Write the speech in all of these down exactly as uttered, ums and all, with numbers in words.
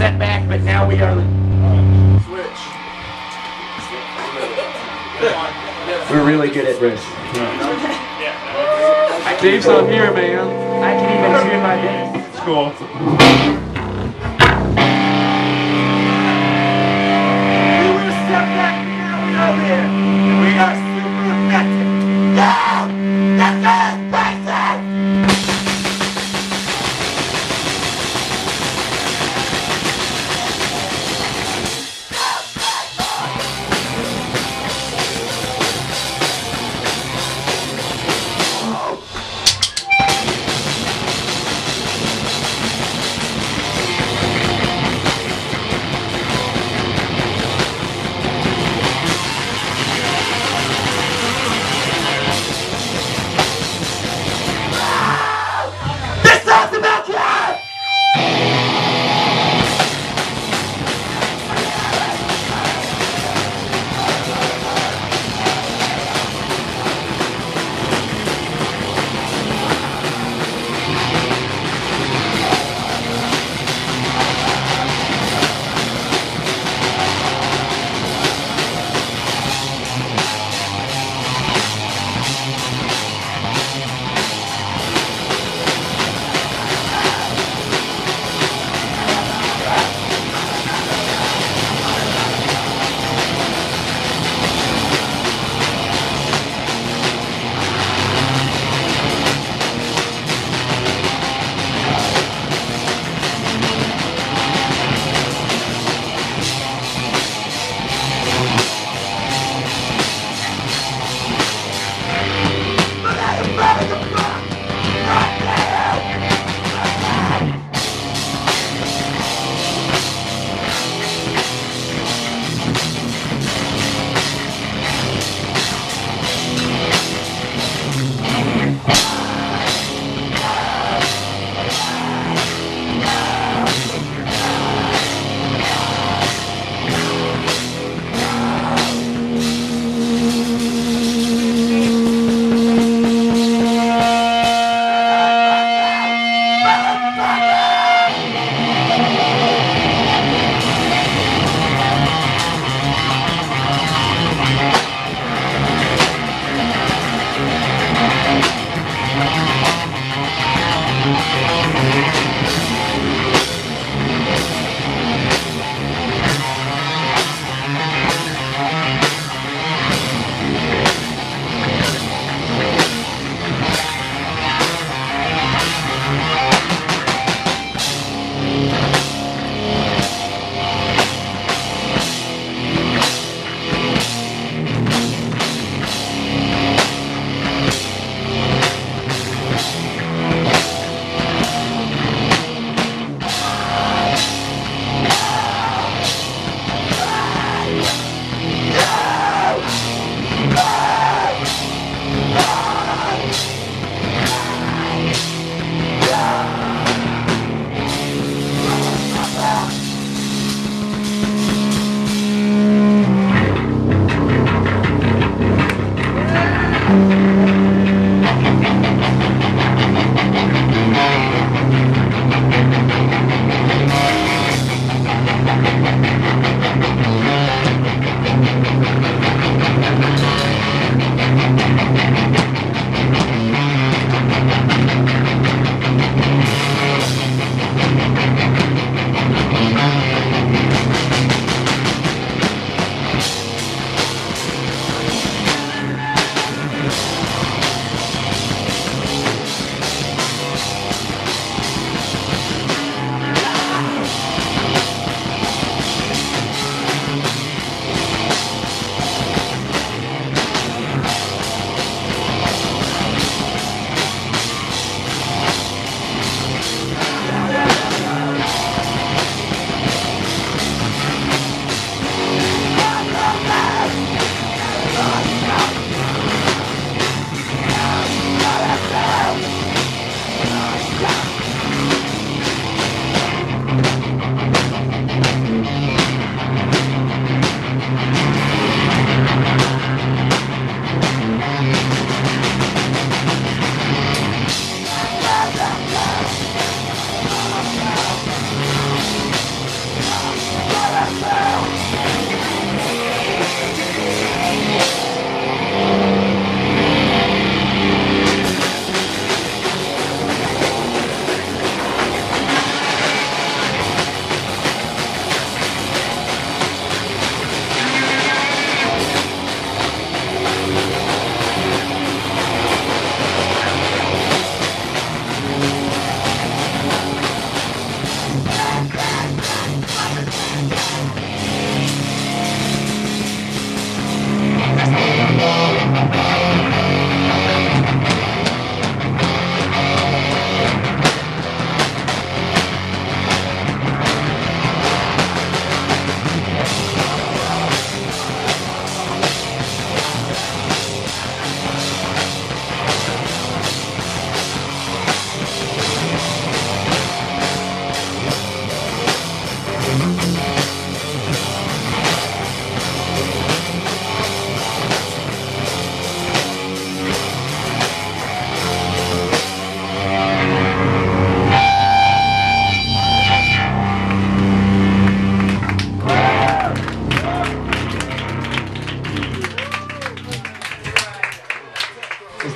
setback, but now we are. Switch. We're really good at this. Dave's not here, man. I can even tune my bass. It's cool. We were set back, but now we are there. And we are super effective. Down! This is basic!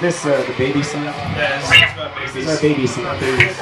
this uh, the baby song? Yeah, this is about babies. This is our baby song. Babies.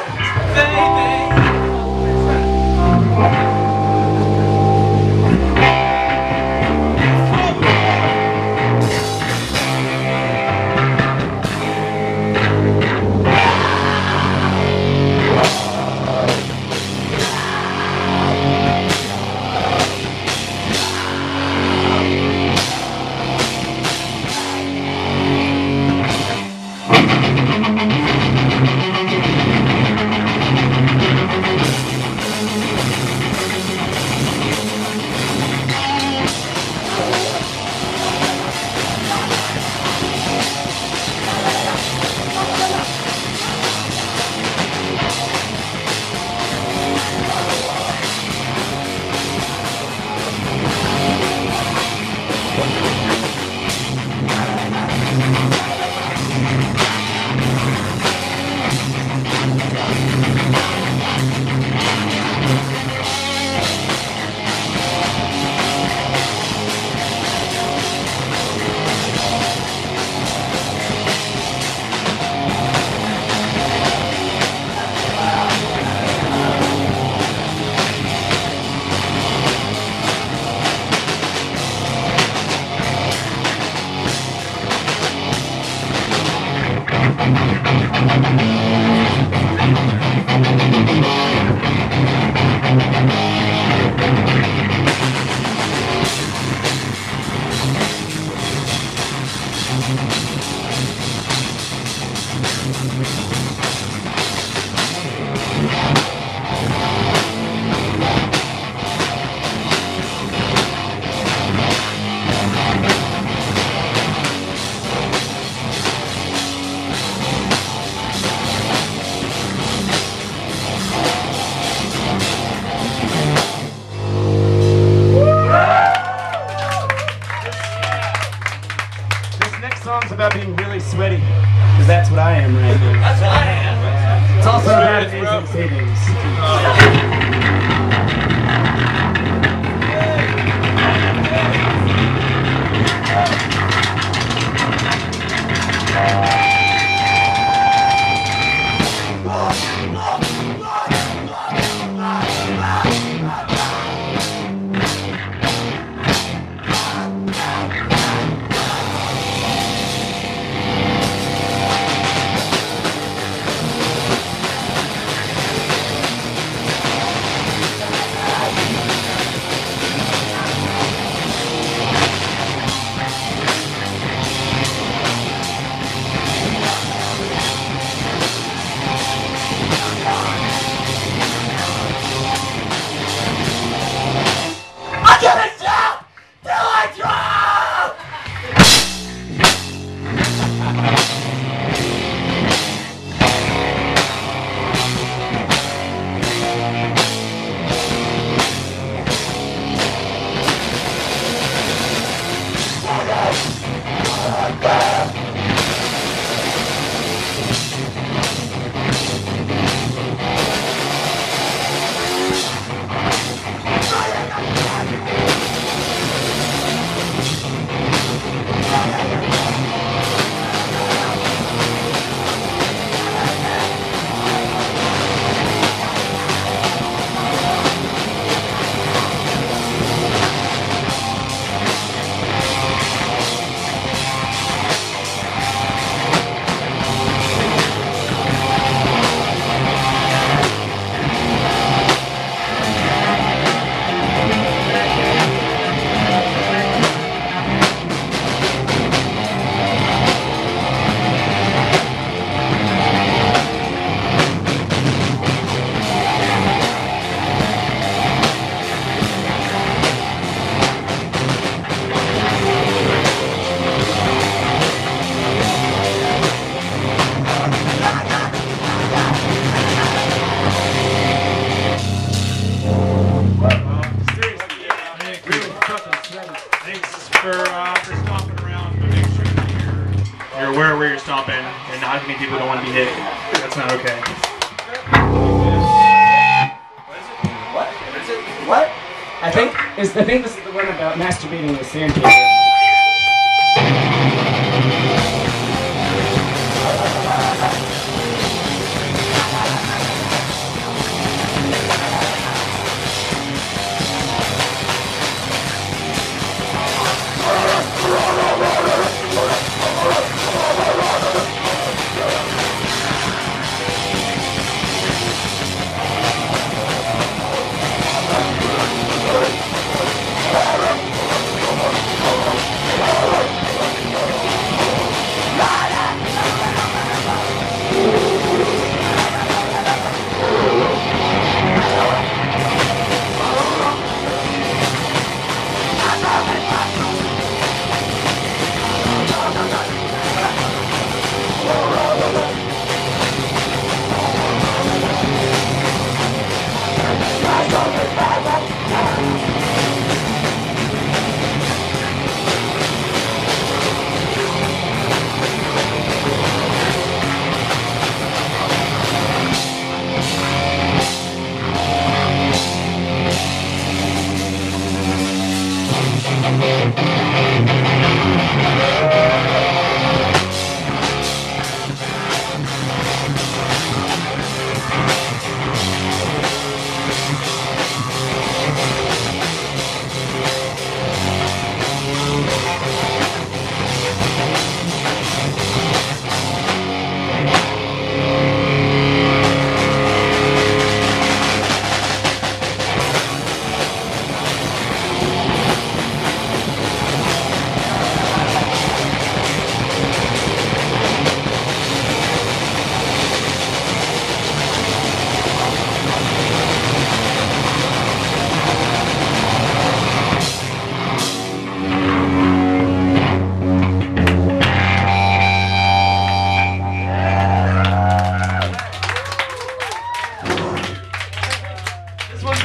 Song's about being really sweaty, because that's what I am right now. That's what I am. It's also about amazing savings. Where you're stomping and not many people don't want to be hit. That's not okay. What? Is it? What? I think is I think this is the one about masturbating with sandpaper.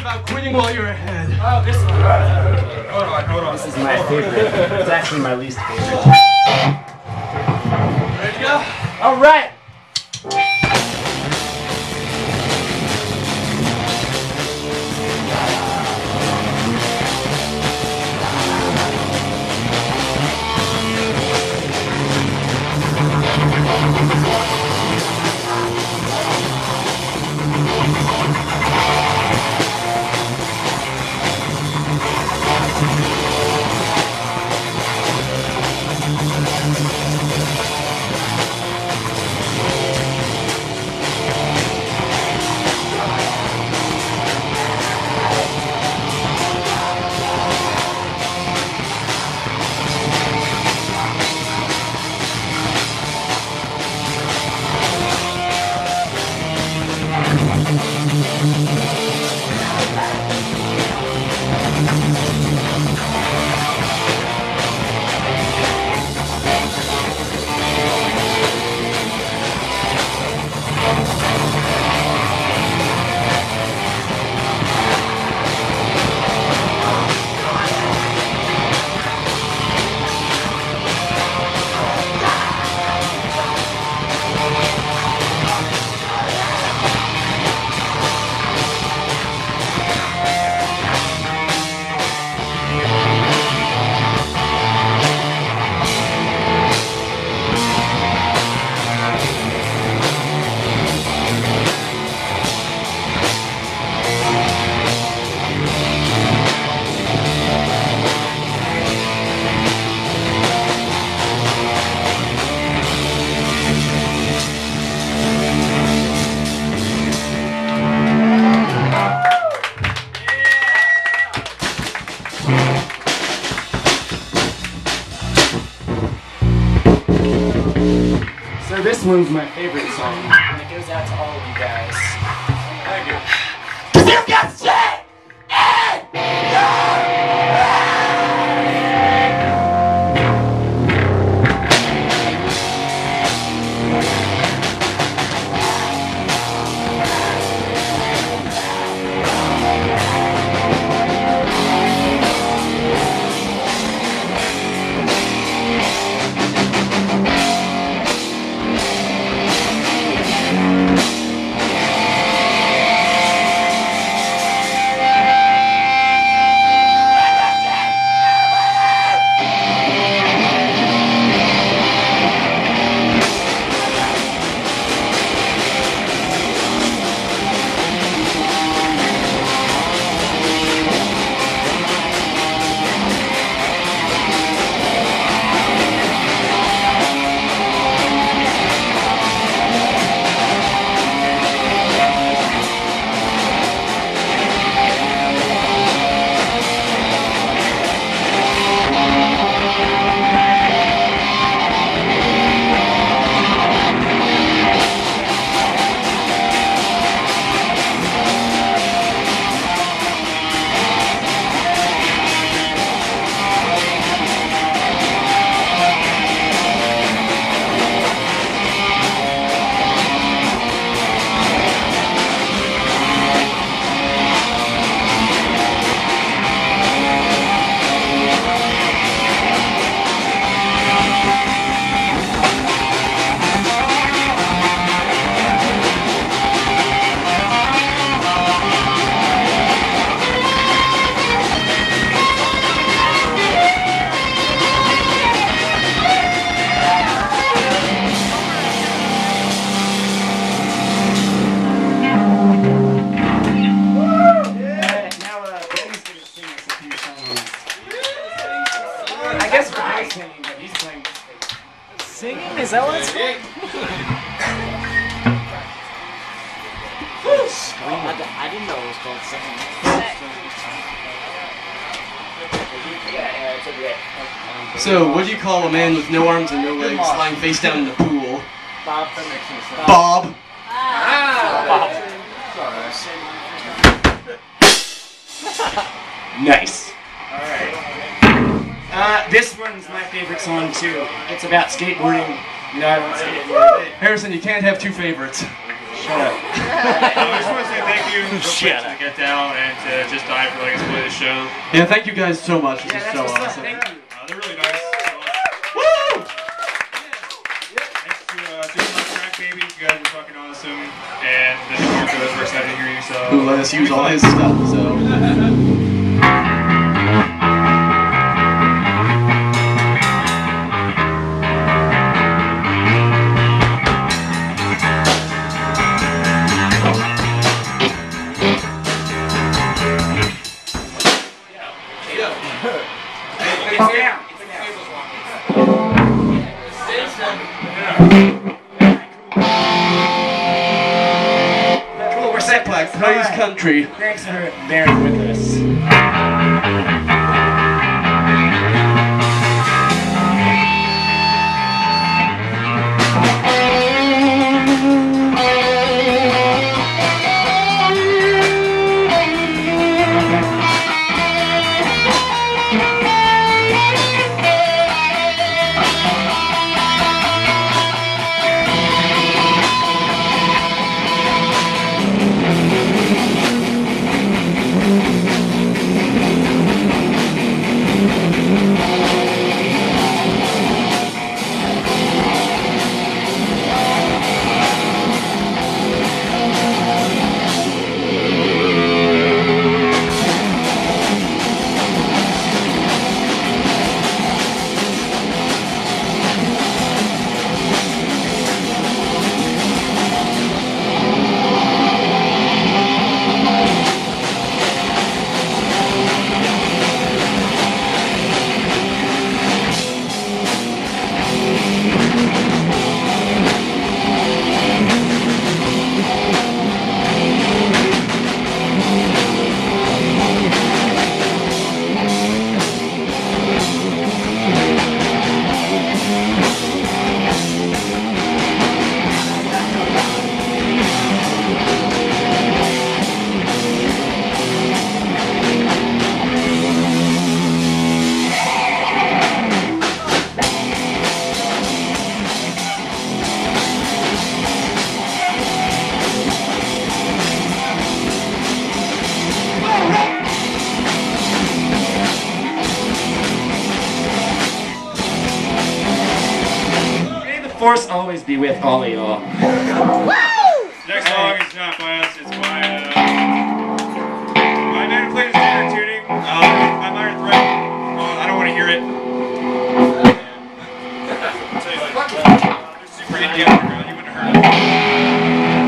about quitting while you're ahead. Oh, this one. Hold on, hold on. This is my favorite. It's actually my least favorite. Ready to go? All right. So this one's my favorite song, and it goes out to all of you guys. Thank you. You got shit in Singing? Is that what it's called? I, I didn't know it was called singing. So, what do you call a man with no arms and no legs lying face down in the pool? Bob. Bob. Ah! Nice. Alright. Uh, this one's my favorite song too. It's about skateboarding. You know, I don't skateboard. Harrison, you can't have two favorites. Shut up. I just want to say thank you real quick to Get Down and to Just Die for letting us play this show. Yeah, thank you guys so much. This Yeah, is that's so what's up. awesome. Thank you. Uh, they're really nice. Woo! Thanks to uh, Doing My Track Baby. You guys are fucking awesome. And then Marco, we're excited to hear you. So Who let us use all his stuff, so. It's down. Cool, we're set, Plex. Praise country. Thanks for bearing with us. Force always be with all of y'all. next song is not by us, it's by uh, my man who plays standard tuning. Uh, my minor threat. Uh, I don't want to hear it. I'll tell you what, they're super indie underground. You wouldn't have heard it.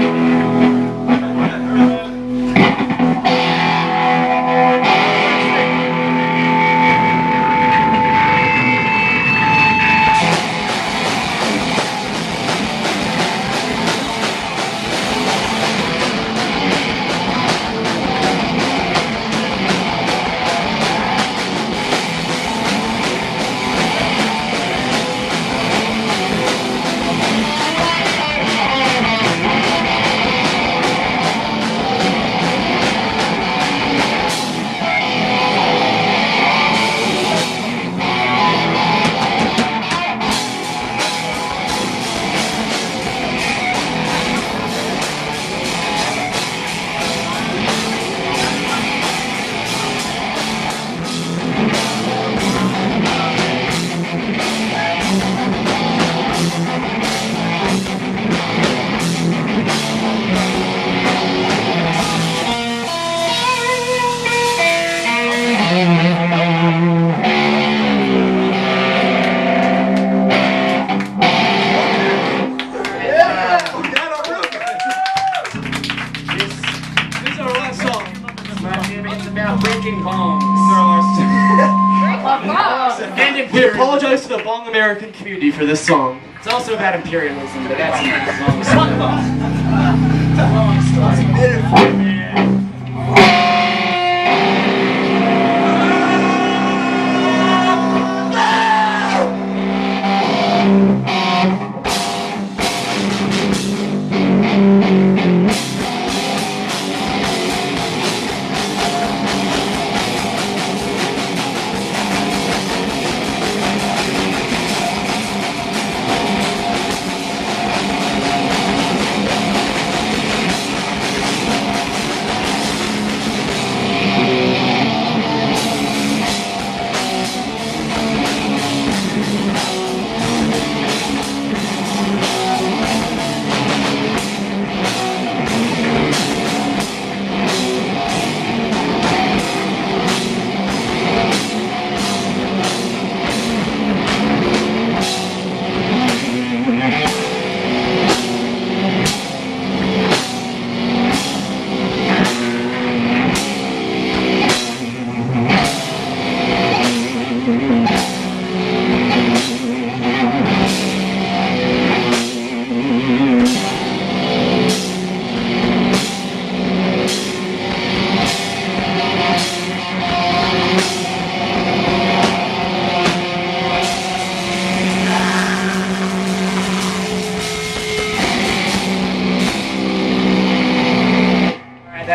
We apologize to the Bong American community for this song. It's also about imperialism, but that's a long story. It's a long story.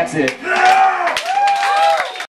that's it.